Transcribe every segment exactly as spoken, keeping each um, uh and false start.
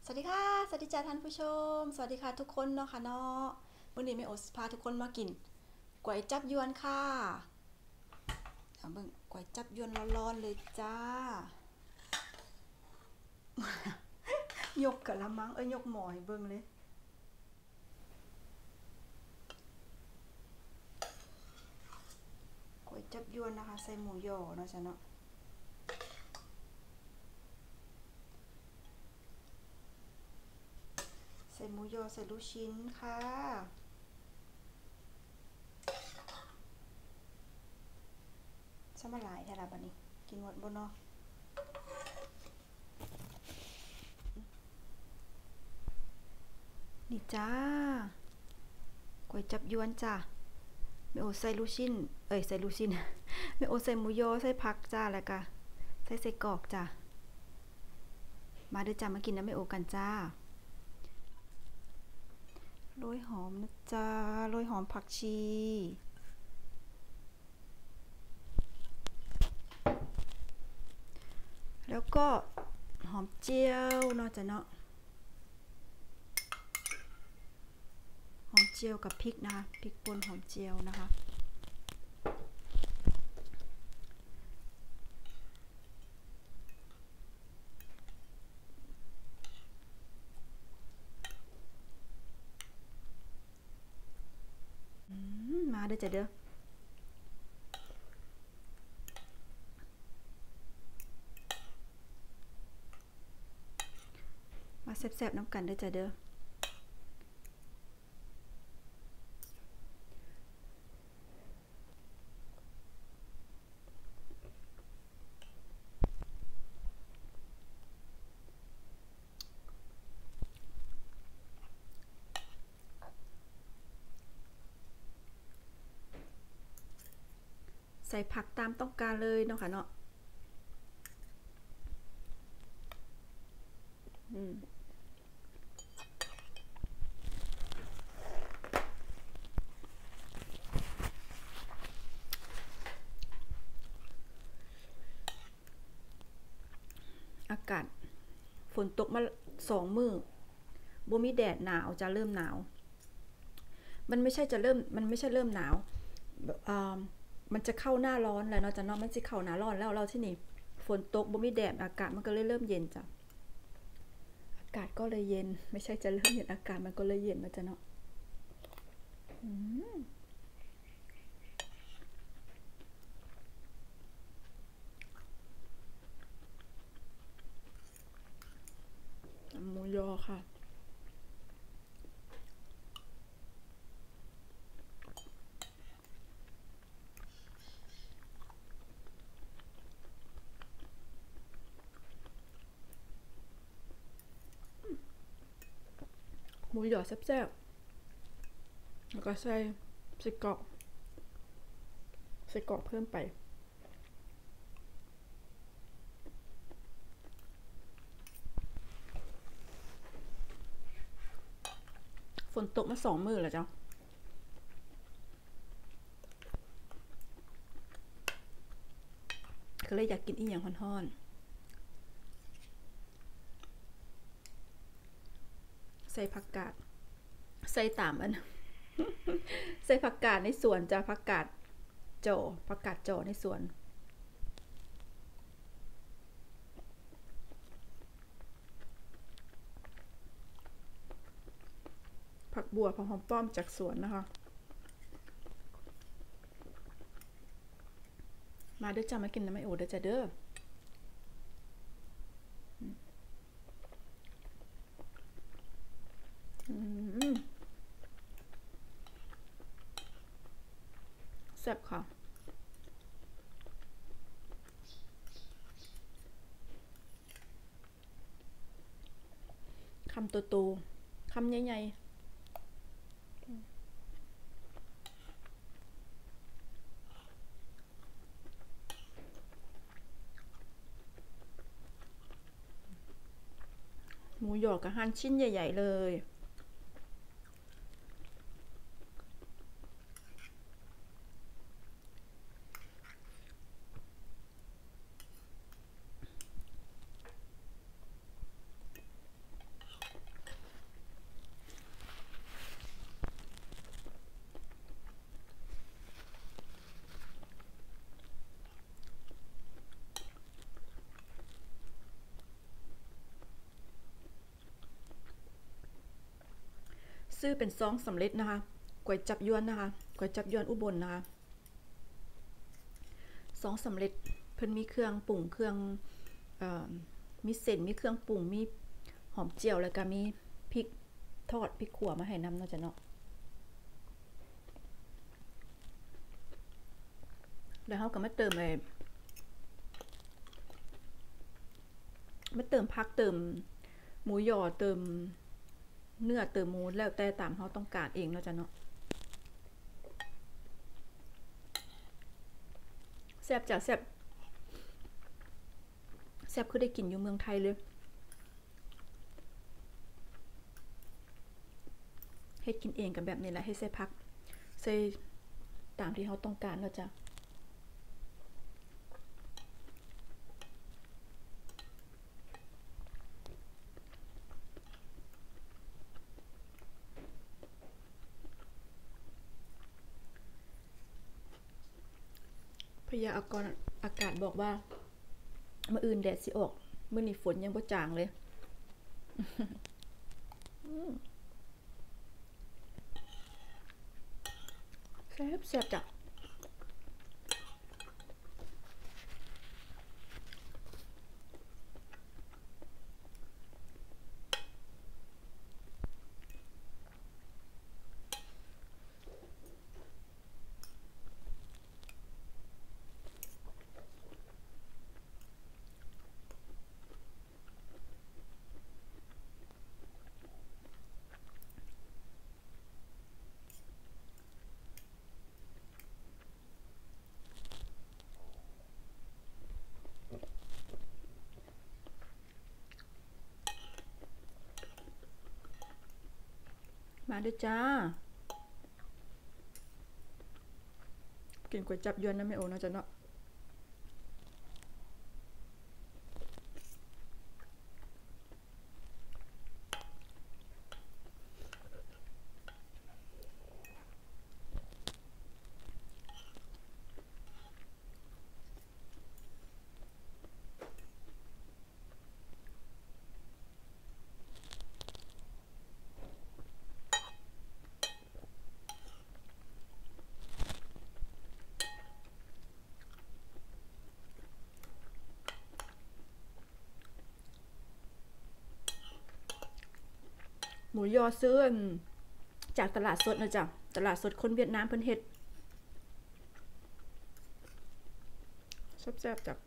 วัสดีค่ะสวัสดีจ้าท่านผู้ชมสวัสดีค่ะทุกคนเนาะค่ะเนาะวันนี้แม่โอพาทุกคนมากินก๋วยจับยวนค่ะเอาเบิ่งก๋วยจับยวนร้อนๆเลยจ้ายกกะละมังเอ้ยยกหม้อให้เบิ่งเลยก๋วยจับยวนนะคะใส่หมูยอเนาะจ้ะเนาะใส่หมูยอใส่ลูกชิ้นค่ะซะมาหลายแท้ละบัดนี้กินหมดบ่เนาะนี่จ้าก๋วยจับยวนจ้าไม่โอใส่ลูกชิ้นเอ้ยใส่ลูกชิ้นไม่โอใส่หมูยอใส่ผักจ้าแล้วก็ใส่ใส่กรอกจ้ามาเด้อจ้ามากินน้ำไม่โอกันจ้าโรยหอมนะจ้าโรยหอมผักชีแล้วก็หอมเจียวเนาะจ้ะเนาะหอมเจียวกับพริกนะคะพริกป่นหอมเจียวนะคะมาเด้อจ้ะเด้อมาแซ่บๆน้ำกันเด้อจ้ะเด้อใส่ผักตามต้องการเลยเนาะค่ะเนาะอืมอากาศฝนตกมาสองมื้อบ่มีแดดหนาวจะเริ่มหนาวมันไม่ใช่จะเริ่มมันไม่ใช่เริ่มหนาวอ่ามันจะเข้าหน้าร้อนแล้วเนาะจ้ะเนาะมันสิเข้าหน้าร้อนแล้วเราที่นี่ฝนตกบ่มีแดดอากาศมันก็เลยเริ่มเย็นจ้ะอากาศก็เลยเย็นไม่ใช่จะเริ่มเย็นอากาศมันก็เลยเย็นนะจ้ะเนาะหมูยอค่ะหมูยอแซ่บๆแล้วก็ใส่ใส่กรอกใส่กรอกเพิ่มไปฝนตกมาสองมื้อแล้วจ้ะก็เลยอยากกินอีหยังร้อนๆใส่ผักกาดใส่ตามอันใส่ผักกาดในสวนจ้ะผักกาดโจผักกาดโจในสวนผักบัวผักหอมป้อมจากสวนนะคะมาเด้อจ้ามากินน้ำไม่โอเด้อจ้าเด้อแซ่บค่ะคำโตๆคำใหญ่ๆหมูหยอกับหั่นชิ้นใหญ่ๆเลยซื้อเป็นซองสำเร็จนะคะก๋วยจับยวนนะคะก๋วยจับยวนอุบลนะคะซองสำเร็จเพิ่นมีเครื่องปรุงเครื่องเอ่อมีเส้นมีเครื่องปรุงมีหอมเจียวแล้วก็มีพริกทอดพริกขั่วมาให้นำเนาะจ้ะเนาะแล้วเขาก็มาเติมไอ้มาเติมผักเติมหมูยอเติมเนื้อเติมหมูแล้วแต่ตามเขาต้องการเองเนาะจ้ะเนาะแซ่บจ้ะแซ่บแซ่บคือได้กินอยู่เมืองไทยเลยให้กินเองกันแบบนี้แหละให้ใส่ผักใส่ตามที่เขาต้องการเนาะจ้ะพยากรณ์อากาศบอกว่ามื้ออื่นแดดสิออกมื้อนี้ฝนยังบ่จางเลยแซ่บแซ่บจ้ะมาด้วยจ้ากินก๋วยจับยวนนะแม่โอเนาะจ้ะเนาะหมูยอซื้อจากตลาดสดนะจ๊ะตลาดสดคนเวียดนามเพิ่นเฮ็ดแซ่บๆจ้ะ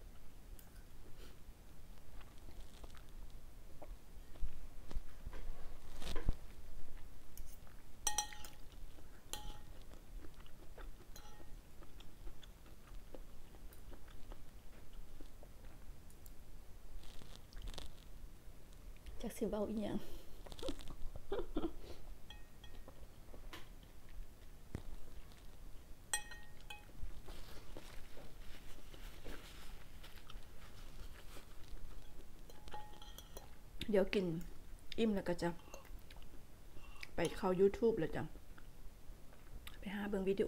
จักสิเว้าอีหยังเดี๋ยวกินอิ่มแล้วก็จะไปเข้า YouTube แล้วจ้ะไปหาเบิ่งวิดีโอ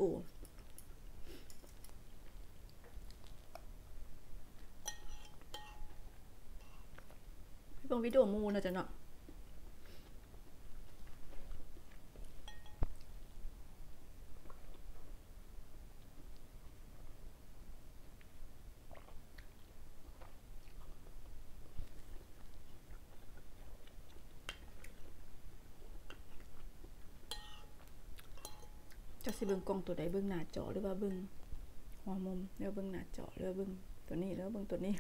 ไปเบิ่งวิดีโอหมู่นะจ้ะเนาะจักสิเบิ่งกล้องตัวใดเบิ่งหน้าจอหรือว่าเบิ่งหัวมุมหรือว่าเบิ่งหน้าจอหรือว่าเบิ่งตัวนี้หรือว่าเบิ่งตัวนี้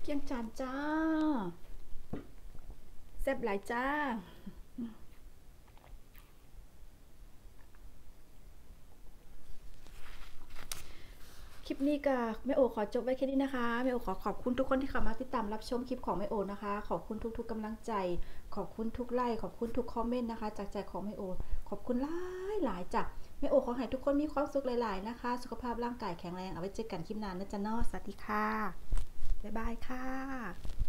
เกี่ยงจานจ้าแซ่บหลายจ้าคลิปนี้ก็แม่โอขอจบไว้แค่นี้นะคะแม่โอขอขอบคุณทุกคนที่เข้ามาติดตามรับชมคลิปของแม่โอนะคะขอบคุณทุกๆกำลังใจขอบคุณทุกไลค์ขอบคุณทุกคอมเมนต์นะคะจากใจของแม่โอขอบคุณหลายหลายจ้ะแม่โอขอให้ทุกคนมีความสุขหลายๆนะคะสุขภาพร่างกายแข็งแรงเอาไว้เจอกันคลิปหน้านะจ๊ะเนาะสวัสดีค่ะบ๊ายบายค่ะ